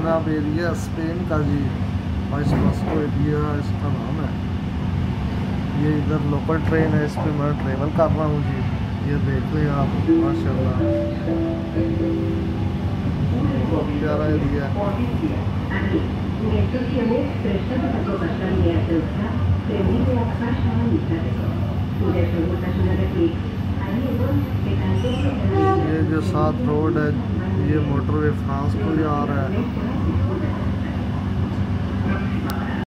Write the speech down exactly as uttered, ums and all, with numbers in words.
जनाब area Spain का जी, पाइसको area इसका नाम है। ये इधर लोकल ट्रेन है, इस पर मैं ट्रेवल कर रहा हूँ जी। ये देख लें आप, माशाल्लाह बहुत प्यारा एरिया है। ये जो साथ रोड है, ये मोटरवे फ्रांस को जा रहा है।